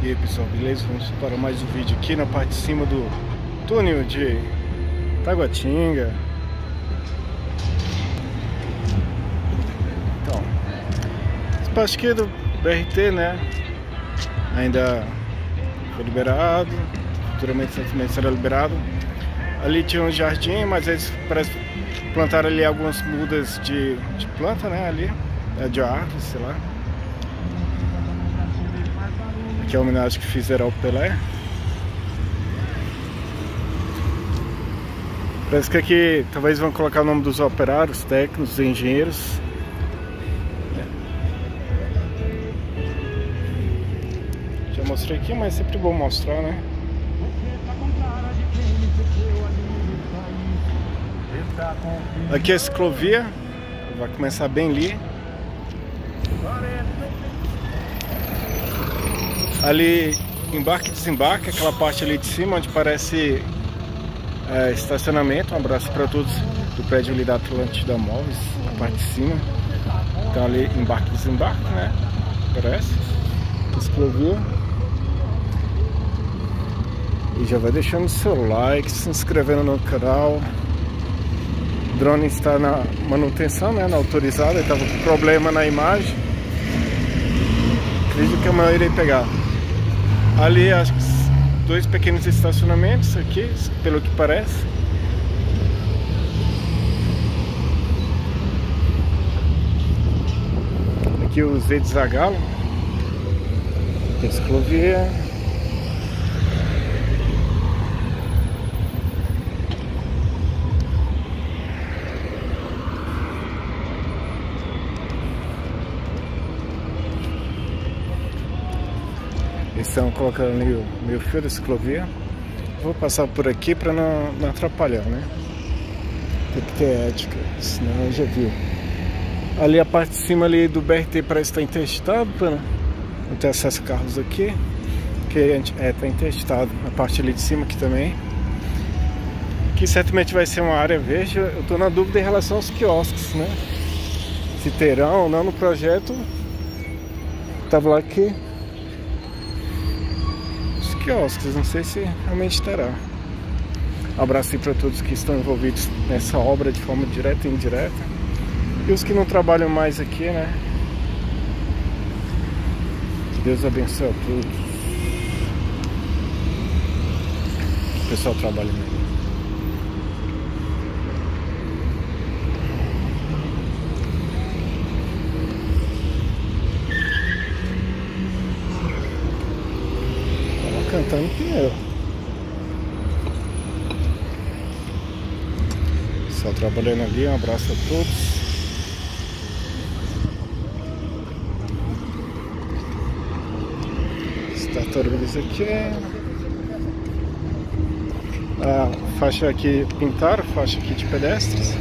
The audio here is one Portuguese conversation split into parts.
E aí pessoal, beleza? Vamos para mais um vídeo aqui na parte de cima do túnel de Taguatinga. Então, espaço aqui do BRT, né? Ainda foi liberado, futuramente será liberado. Ali tinha um jardim, mas eles parece plantaram ali algumas mudas de planta, né? Ali, de árvore, sei lá. Aqui é a homenagem que fizeram ao Pelé. Parece que aqui talvez vão colocar o nome dos operários, técnicos, engenheiros. Já mostrei aqui, mas é sempre bom mostrar, né? Aqui é a ciclovia, vai começar bem ali. Ali, embarque e desembarque, aquela parte ali de cima onde parece estacionamento. Um abraço para todos do prédio ali da Atlântida Móveis, na parte de cima. Então ali, embarque e desembarque, né? Parece. Ciclovia. E já vai deixando seu like, se inscrevendo no canal. O drone está na manutenção, né? Na autorizada, ele estava com problema na imagem. Acredito que amanhã eu irei pegar. Ali acho que dois pequenos estacionamentos aqui, pelo que parece. Aqui o Zé de Zagalo. Tem ciclovia. Estão colocando ali o meu fio da ciclovia. Vou passar por aqui para não atrapalhar, né? Tem que ter ética, senão eu já viu. Ali a parte de cima ali do BRT parece estar interditado para não ter acesso a carros aqui. Que está interditado. A parte ali de cima aqui também. Aqui certamente vai ser uma área verde. Eu estou na dúvida em relação aos quiosques, né? Se terão ou não no projeto. Tava lá que quiosques, não sei se realmente terá. Abraço aí para todos que estão envolvidos nessa obra de forma direta e indireta, e os que não trabalham mais aqui, né? Deus abençoe a todos. O pessoal trabalha mesmo. Cantando pneu. Só trabalhando ali, um abraço a todos. As tartarugas aqui. A faixa aqui pintaram, faixa aqui de pedestres.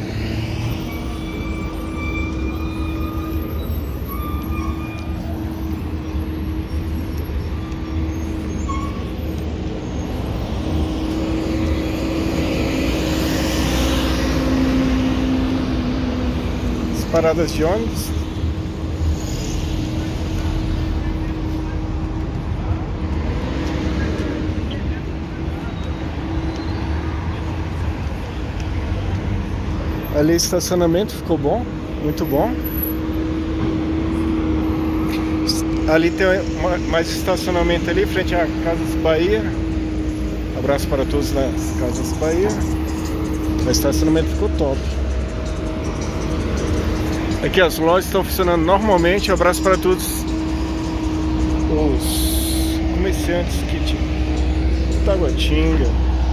Paradas de ônibus. Ali estacionamento ficou bom, muito bom. Ali tem mais estacionamento ali frente à Casas Bahia. Abraço para todos das Casas Bahia. O estacionamento ficou top. Aqui as lojas estão funcionando normalmente. Um abraço para todos os comerciantes aqui de Taguatinga.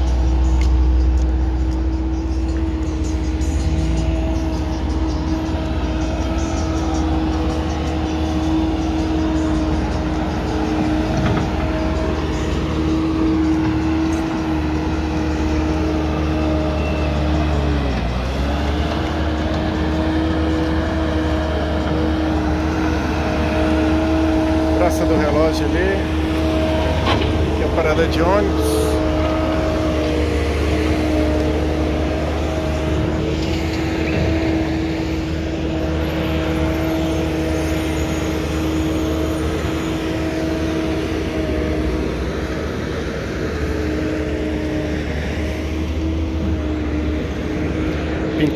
Praça do Relógio ali, aqui é a parada de ônibus.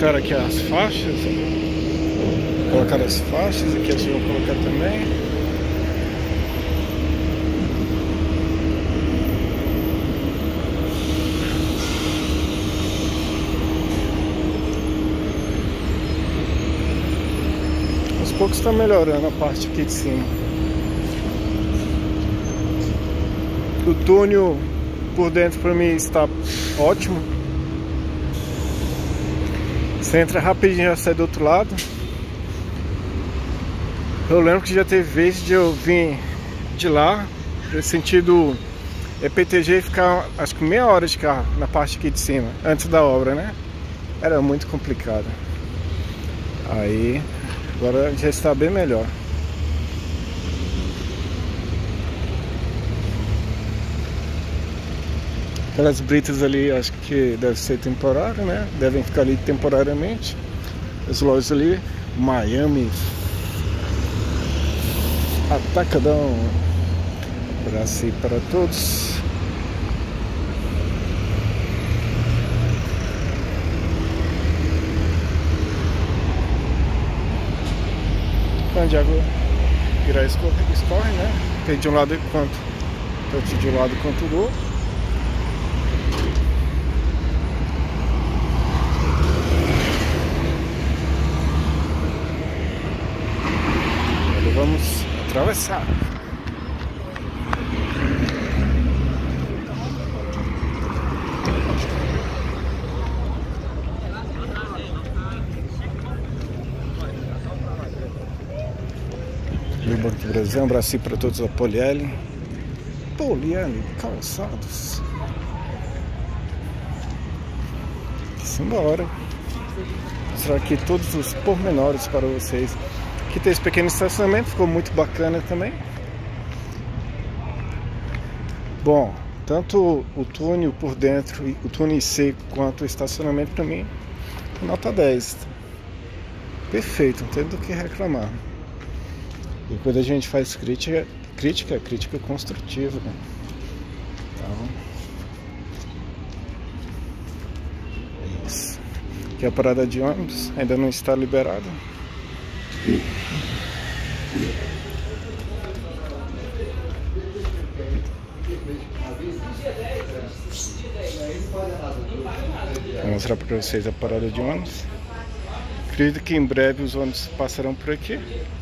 botaram aqui as faixas. Colocaram as faixas, aqui eles vão colocar também. Aos poucos está melhorando a parte aqui de cima. O túnel por dentro para mim está ótimo. Você entra rapidinho e já sai do outro lado. Eu lembro que já teve vezes de eu vir de lá, no sentido EPTG, e ficar acho que meia hora de carro na parte aqui de cima, antes da obra, né? Era muito complicado. Aí, agora já está bem melhor. Aquelas britas ali, acho que deve ser temporário, né? Devem ficar ali temporariamente. As lojas ali, Miami Atacadão. Abraço aí para todos. Onde a água irá escorre, né? Tem de um lado quanto, tanto de um lado quanto do outro. Agora vamos atravessar. Meu Banco do Brasil, um abraço para todos da Poliel Calçados. Simbora. Mostrar aqui todos os pormenores para vocês. Aqui tem esse pequeno estacionamento, ficou muito bacana também. Bom, tanto o túnel por dentro, o túnel seco, quanto o estacionamento para mim, nota 10. Perfeito, não tem do que reclamar. E quando a gente faz crítica construtiva, né? Então, é isso. Aqui é a parada de ônibus, ainda não está liberada. Vou mostrar para vocês a parada de ônibus. Acredito que em breve os ônibus passarão por aqui.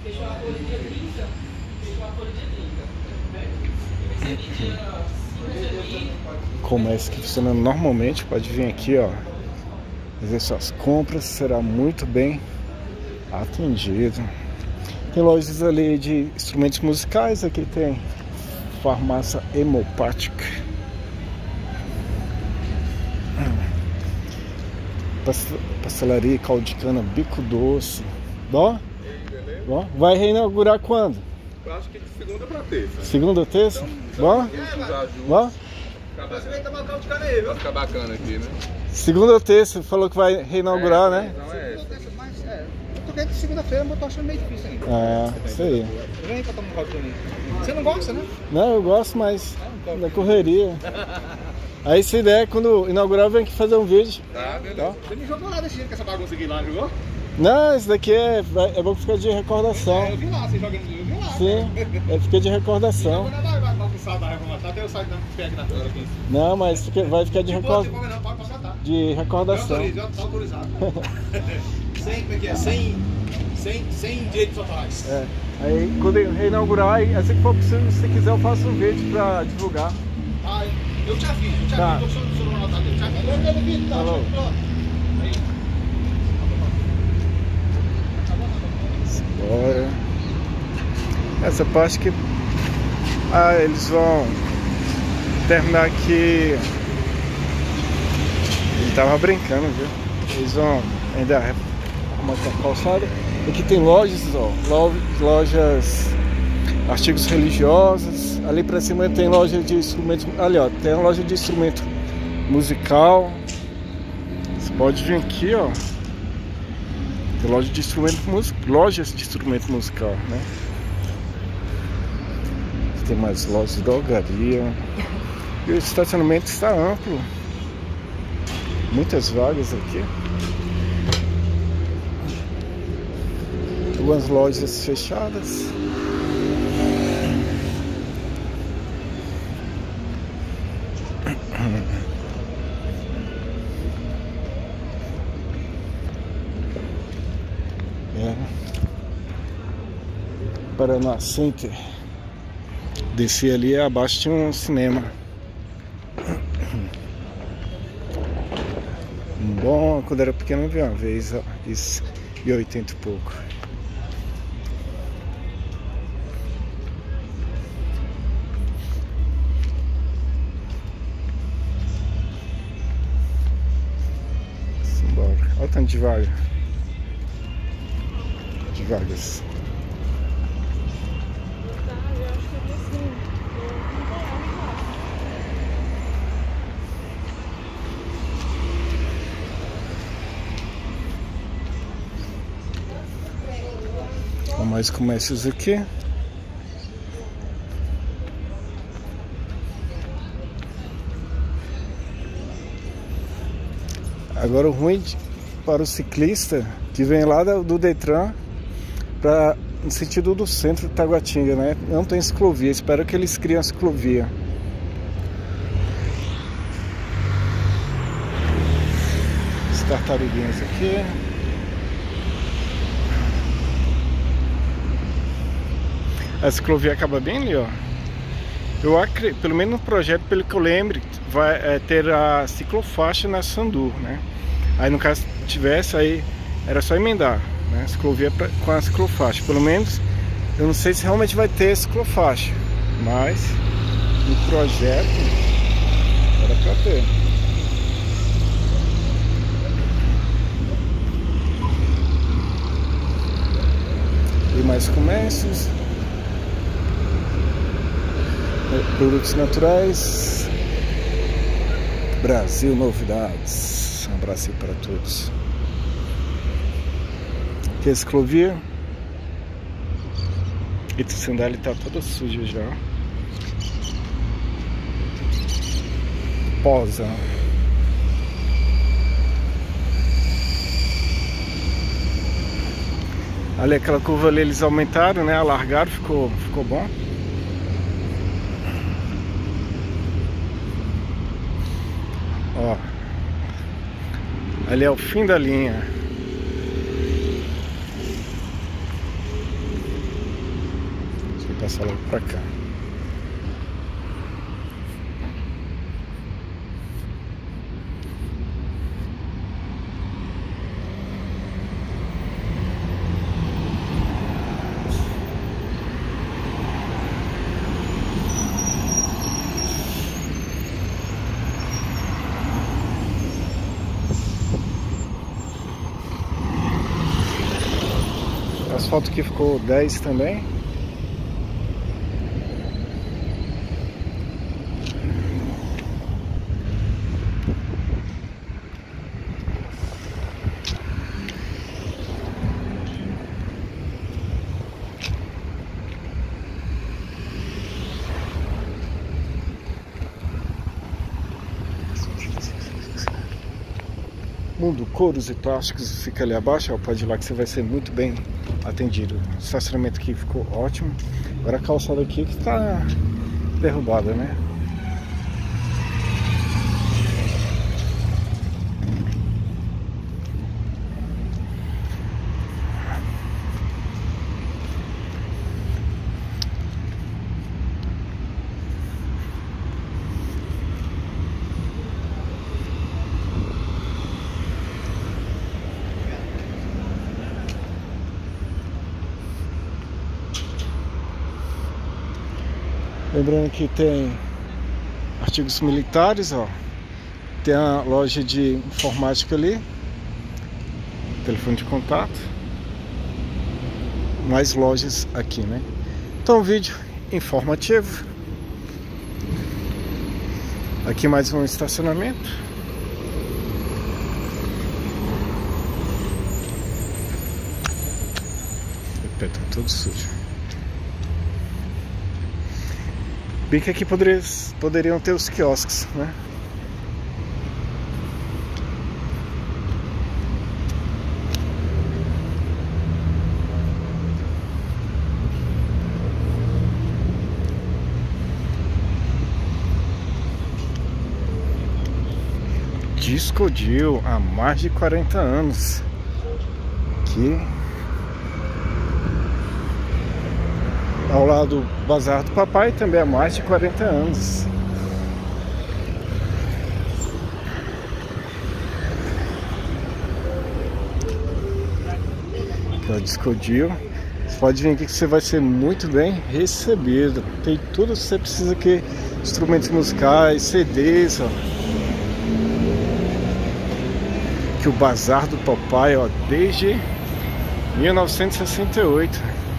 Comércio que funciona normalmente, pode vir aqui, ó, fazer suas compras, será muito bem atendido. Tem lojas ali de instrumentos musicais, aqui tem farmácia hemopática. Pastelaria Caldicana Bico Doce. Ó, ó, vai reinaugurar quando? Eu acho que de segunda pra terça. Segunda ou terça? Bom? Bom? Você vai tomar Caldicana aí, viu? Vai ficar bacana aqui, né? Segunda ou terça, falou que vai reinaugurar, né? Não é essa. Eu tô querendo de segunda-feira, mas eu tô achando meio difícil ainda. É, isso aí. Vem pra tomar um Caldicana aí. Você não gosta, né? Não, eu gosto, mas na correria. Aí se der, quando inaugurar, vem aqui fazer um vídeo. Tá, beleza. Tá? Você me jogou lá desse jeito com essa bagunça aqui lá, jogou? Não, esse daqui é bom que fica de recordação. Eu vi lá, você joga no eu vi lá. Sim, fica de recordação. Vai bagunçar da reforma, até eu saio da pega na tela aqui. Não, mas vai ficar de recordação. Não, pode passar. De recordação. Já tá autorizado. Sem, como é que é? Sem direitos autorais. É. Aí quando reinaugurar, assim que for possível, se quiser eu faço um vídeo pra divulgar. Ah, eu te aviso, eu te aviso. Tô só no notado, eu te aviso. Falou. Bora. Essa parte que eles vão terminar aqui. Ele tava brincando, viu? Eles vão ainda arrumar a calçada. Aqui tem lojas, ó, lojas, artigos religiosos. Ali pra cima tem loja de instrumentos. Ali, ó, tem uma loja de instrumento musical. Você pode vir aqui, ó. Tem lojas de instrumento musical, né? Tem mais lojas de drogaria. E o estacionamento está amplo. Muitas vagas aqui. Algumas lojas fechadas. Paraná Center. Desci ali, abaixo tinha um cinema. Bom, quando era pequeno eu vi uma vez, ó, isso, e 80 e pouco. Simbora. Olha o tanto de vaga. De vagas. Mais comércios aqui. Agora o ruim para o ciclista que vem lá do Detran para no sentido do centro de Taguatinga, né? Não tem ciclovia. Espero que eles criem a ciclovia. As tartaruguinhas aqui. A ciclovia acaba bem ali, ó. Eu acredito, pelo menos no projeto, pelo que eu lembro, vai ter a ciclofaixa na Sandu, né? Aí no caso tivesse, aí era só emendar, né? A ciclovia com a ciclofaixa. Pelo menos, eu não sei se realmente vai ter ciclofaixa, mas no projeto era pra ter. E mais comércios. Produtos naturais. Brasil Novidades. Um abraço para todos. Aqui é a ciclovia. E a sandália está toda suja já. Posa. Ali aquela curva ali eles aumentaram, né? Alargaram, ficou bom. Ó, ali é o fim da linha. Deixa eu passar logo pra cá. O asfalto aqui ficou 10 também. Mundo Couros e Plásticos fica ali abaixo, ó, pode ir lá que você vai ser muito bem atendido. O estacionamento aqui ficou ótimo. Agora a calçada aqui que está derrubada, né? Lembrando que tem artigos militares, ó. Tem a loja de informática ali, telefone de contato, mais lojas aqui, né? Então, vídeo informativo. Aqui mais um estacionamento. O pé tá todo sujo. Bem que aqui poderiam ter os quiosques, né? Disco Deal há mais de 40 anos. Aqui ao lado do Bazar do Papai também há mais de 40 anos. Aqui é o Disco Deal. Você pode vir aqui que você vai ser muito bem recebido. Tem tudo que você precisa aqui: instrumentos musicais, CDs, ó. Aqui o Bazar do Papai, ó, desde 1968.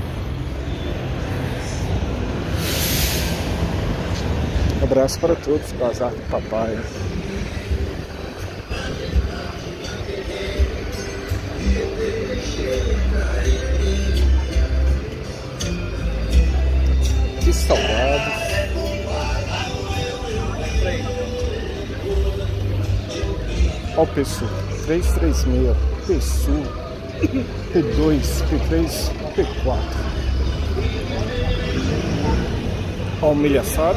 Abraço para todos, Bazar do Papai. Que saudades. Ó o Pessu, 336, Pessu, P2, P3, P4. Ó o milho assado,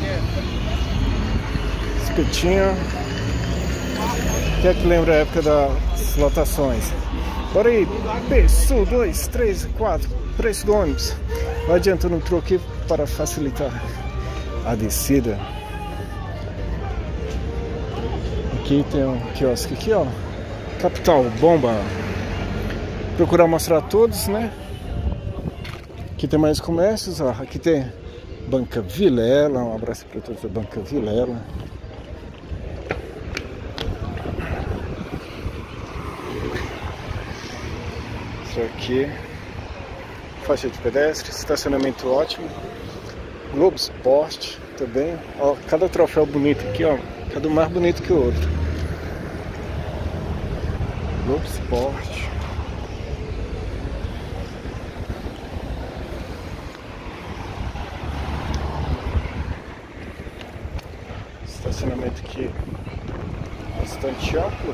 espetinho. Quem é que lembra a época das lotações? Bora aí, Pessu, 2, 3, 4, preço do ônibus. Vai adiantando um troquinho para facilitar a descida. Aqui tem um quiosque aqui, ó. Capital Bomba. Procurar mostrar a todos, né? Aqui tem mais comércios, ó. Aqui tem Banca Vilela. Um abraço para todos da Banca Vilela. Isso aqui. Faixa de pedestres, estacionamento ótimo. Globo Esporte também. Ó, cada troféu bonito aqui, ó. Cada um mais bonito que o outro. Globo Esporte. Estacionamento aqui bastante amplo.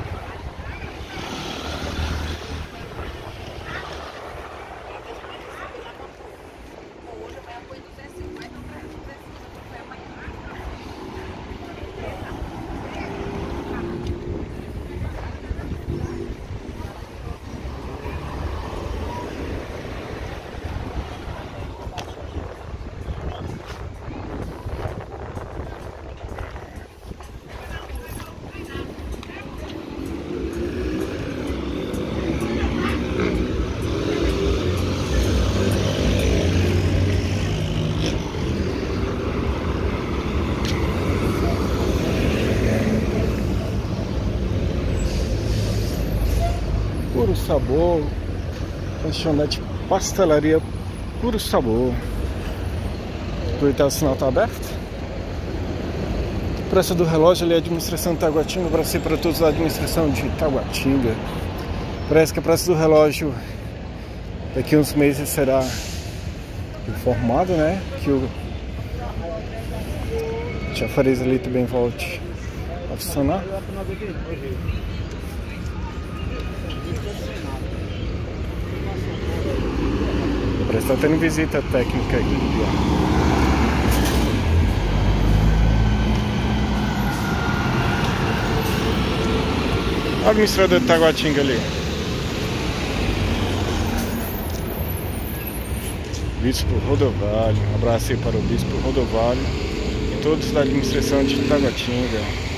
Puro Sabor, lanchonete pastelaria Puro Sabor. Aproveitar, o sinal está aberto. Praça do Relógio ali, administração de Taguatinga. Abraço para todos da administração de Taguatinga. Parece que a Praça do Relógio daqui a uns meses será informado, né? Que o chafariz ali também volte a funcionar. Parece que está tendo visita técnica aqui. O administrador de Taguatinga ali. Bispo Rodovalho. Um abraço aí para o Bispo Rodovalho e todos da administração de Taguatinga.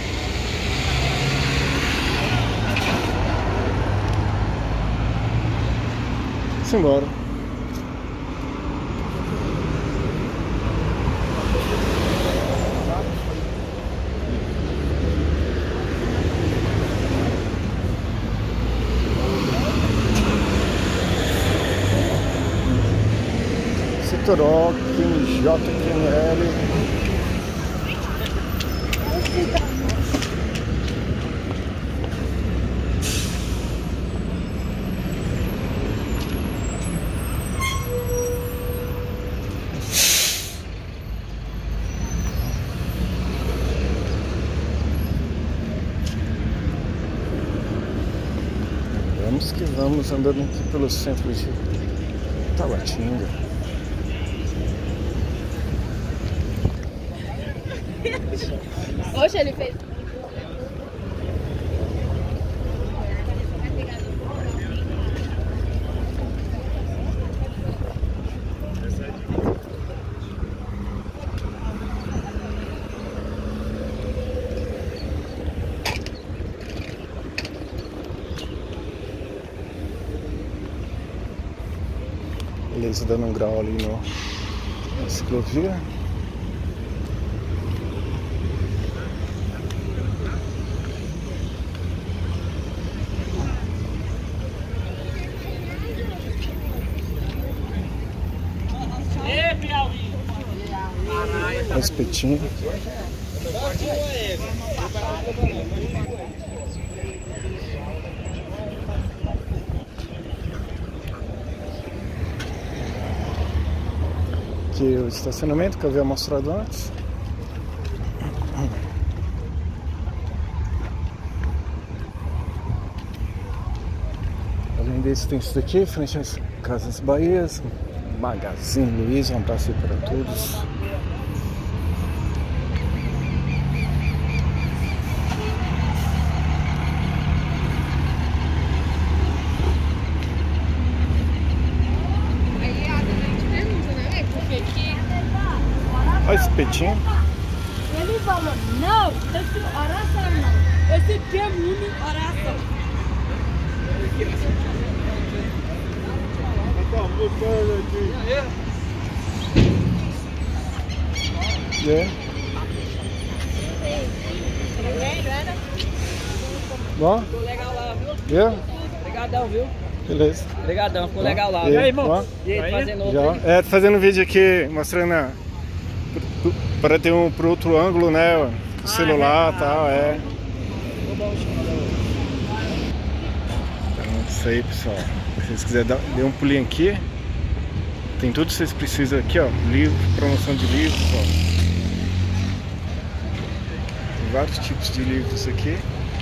Simbora. Toró, JQML. Vamos que vamos andando aqui pelo centro de Taguatinga. Hoje ele fez. Beleza, dando um grau ali na ciclovia. Olha o espetinho. Aqui o estacionamento que eu havia mostrado antes. Além disso tem isso daqui, frente às Casas Bahias, Magazine Luiza, um abraço aí para todos. Olha esse espetinho. Ele falou, não, esse oração não. Esse aqui é mini oração. Yeah. Bom? Ficou legal lá, viu? Yeah. Obrigadão, viu? Beleza. Obrigadão, ficou legal lá. E aí, irmão? E aí, fazendo outro Já. aí? É, fazendo vídeo aqui, mostrando para ter um pro outro ângulo, né? O celular e tal, é. Então, isso aí, pessoal. Se vocês quiserem dar um pulinho aqui, tem tudo que vocês precisam aqui, ó. Livro, promoção de livros, ó. Tem vários tipos de livros aqui.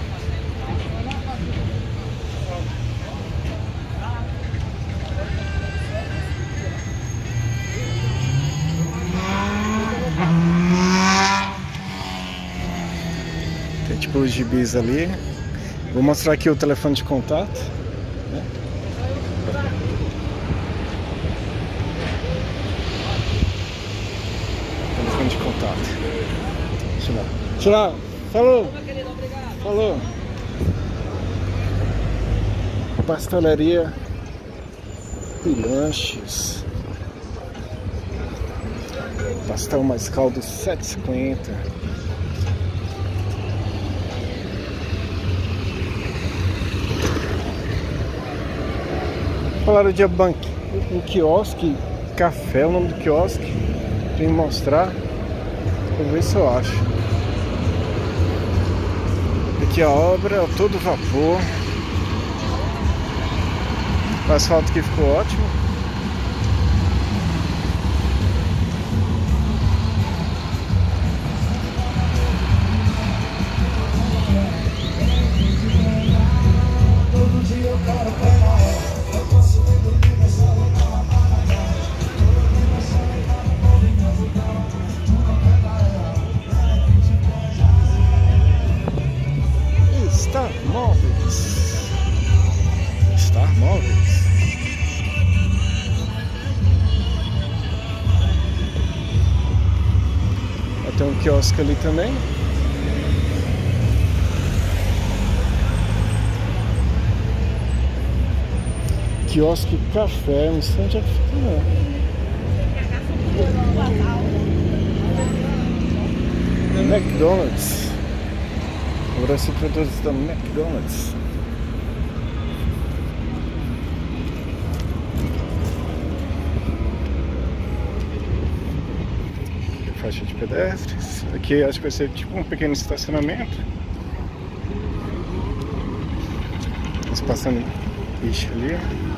Tem tipo os gibis ali. Vou mostrar aqui o telefone de contato, né? Telefone de contato. Tchau. Falou. Falou. Pastelaria Pilanches. Pastel mais caldo R$7,50. Falaram de um quiosque, café, o nome do quiosque. Vem mostrar. Vou ver se eu acho. Aqui a obra, todo vapor. O asfalto aqui ficou ótimo. Star Móveis. Star Móveis. Vai ter um quiosque ali também. Quiosque café, um instante aqui. McDonald's. Abraço para todos da McDonald's. Faixa de pedestres. Aqui acho que vai ser tipo um pequeno estacionamento. Estamos passando bicho ali.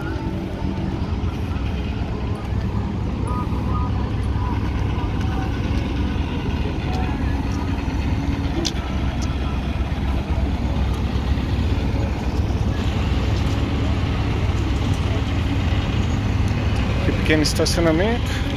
Pequeno estacionamento.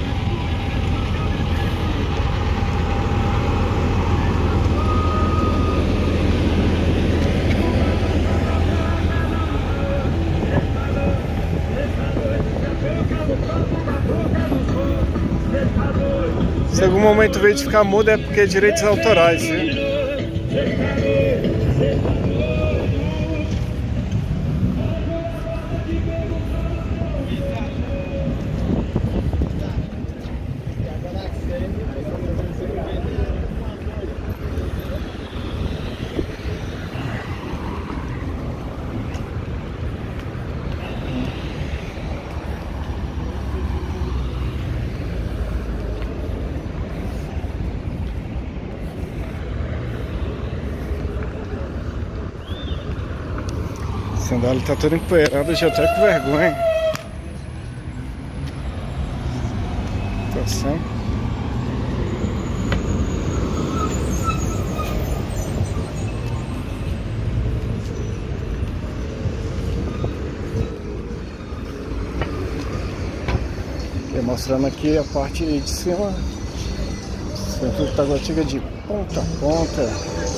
Se em algum momento veio de ficar mudo é porque é direitos autorais, viu? A sandália tá toda empoeirada, já tá com vergonha. Situação. Mostrando aqui a parte de cima, centro de Taguatinga de ponta a ponta.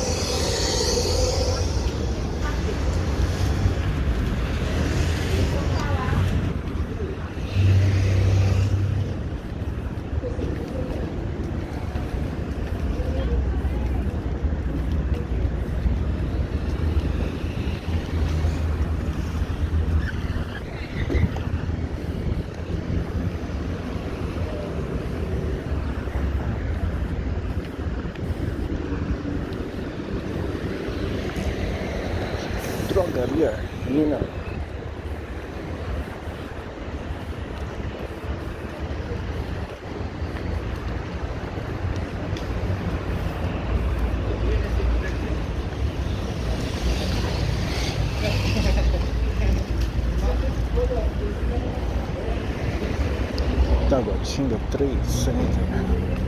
Drogaria Nina. Taguatinga Trade Center.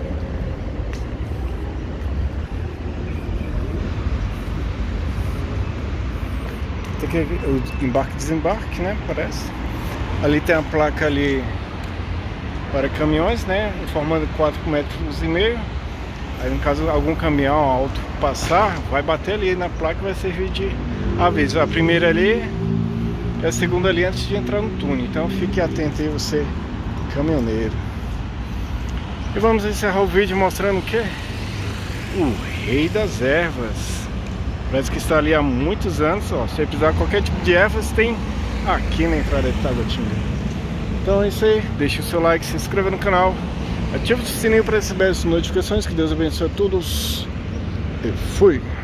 Tem aqui o embarque e desembarque, né? Parece. Ali tem a placa ali para caminhões, né? Informando 4,5 metros. Aí no caso algum caminhão alto passar, vai bater ali na placa e vai servir de aviso. A primeira ali e a segunda ali antes de entrar no túnel. Então fique atento aí, você caminhoneiro. E vamos encerrar o vídeo mostrando o que? O Rei das Ervas. Parece que está ali há muitos anos, ó. Se você precisar de qualquer tipo de ervas, tem aqui na entrada de Taguatinga. Então é isso aí, deixe o seu like, se inscreva no canal, ative o sininho para receber as notificações. Que Deus abençoe a todos e fui!